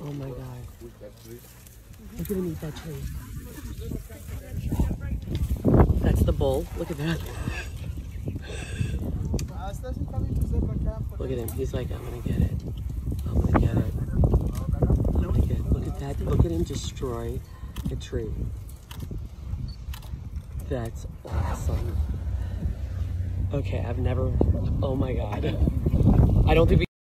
Oh my God. Look at him eat that tree. That's the bull. Look at that. Look at him. He's like, I'm gonna get it. I'm gonna get it. I'm gonna get it. Look at that. Look at him destroy a tree. That's awesome. Okay, I've never, oh my God. I don't think we